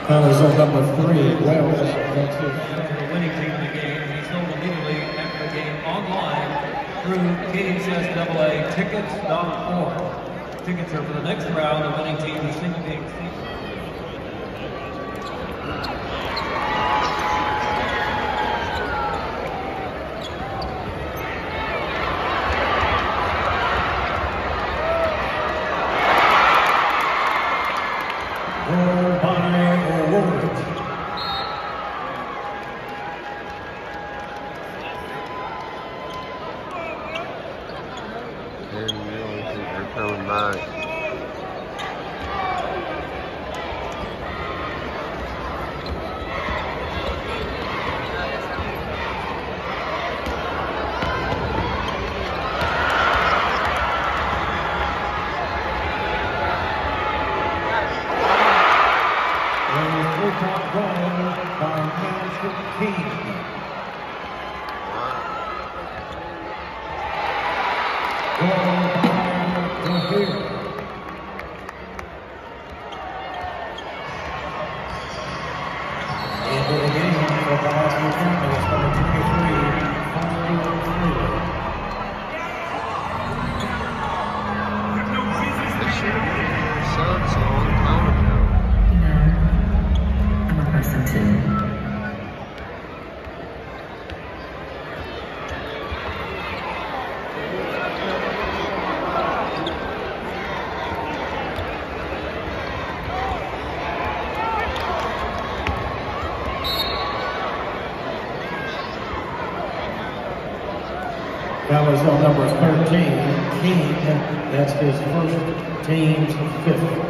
Foul is on number 3, Wells. That's the winning team of the game. He's sold immediately after the game online through KHSAA Tickets.org. Tickets are for the next round. The winning team is single game. They're coming back. Into the game for Pulaski Quarterfinals, number 23, They should have been their sons a long time ago. I'm a person too. Foul is on number 13, King. That's his first, team's 5th.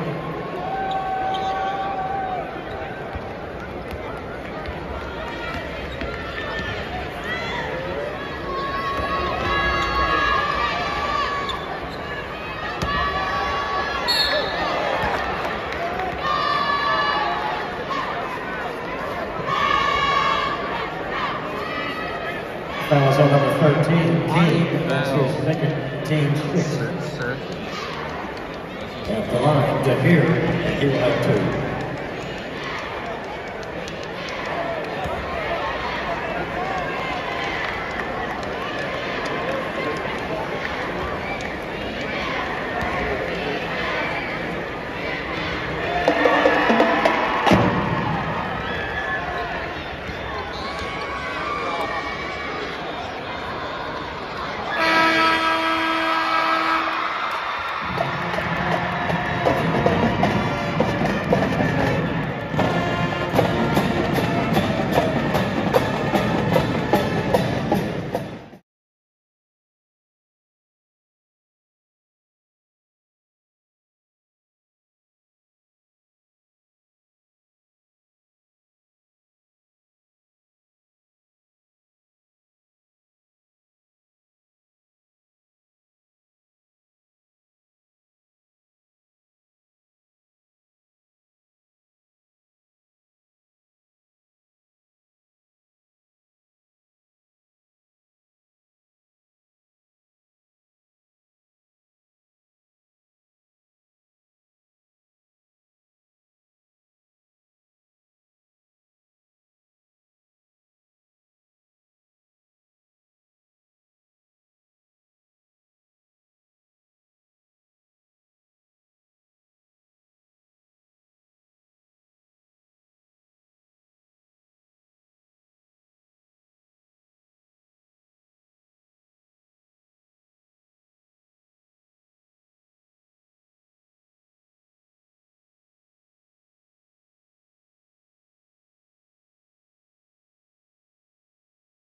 Fouls on number 13, King. That's his second, team's 6th. At the line, to here, he'll have 2.